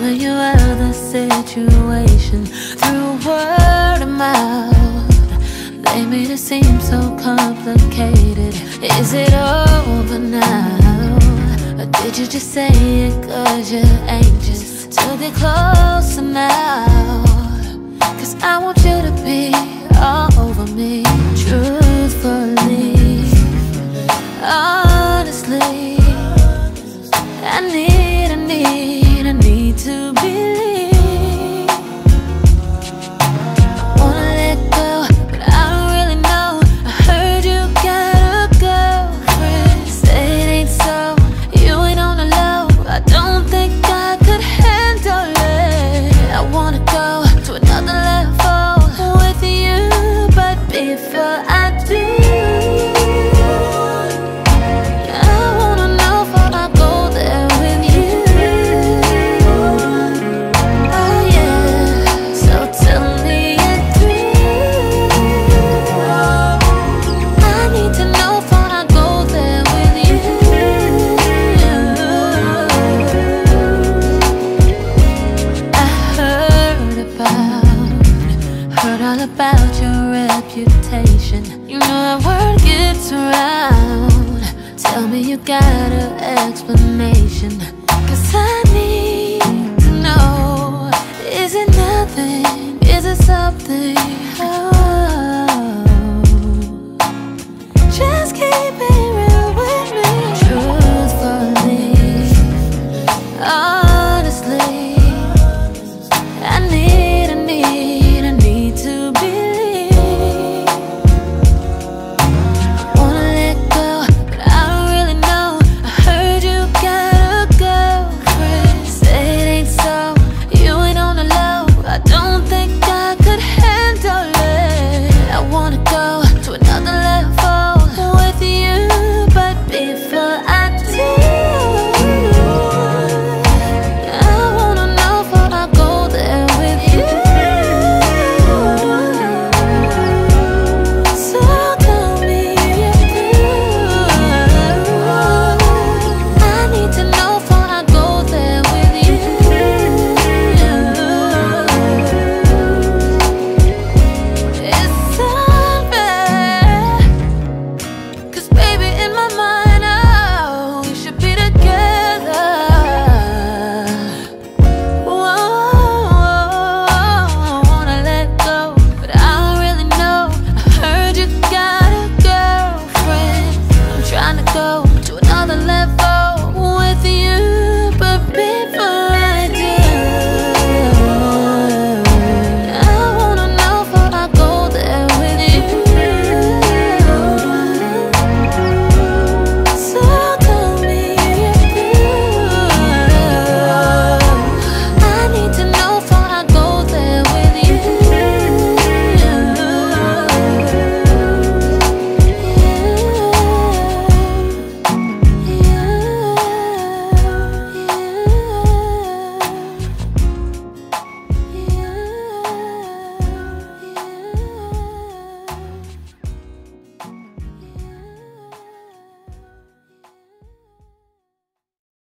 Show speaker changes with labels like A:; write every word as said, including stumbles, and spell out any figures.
A: telling you of the situation through word of mouth. They made it seem so complicated. Is it over now? Or did you just say it cause you're anxious to get closer now? Cause I want you to be all over me, truthfully, honestly. I need, I need, I need to believe. I wanna let go, but I don't really know. I heard you got a girlfriend. Say it ain't so, you ain't on the low. I don't think I could handle it. I wanna go to another level with you, but before I do, about your reputation. You know that word gets around. Tell me you got an explanation, cause I need to know. Is it nothing? Is it something? Oh.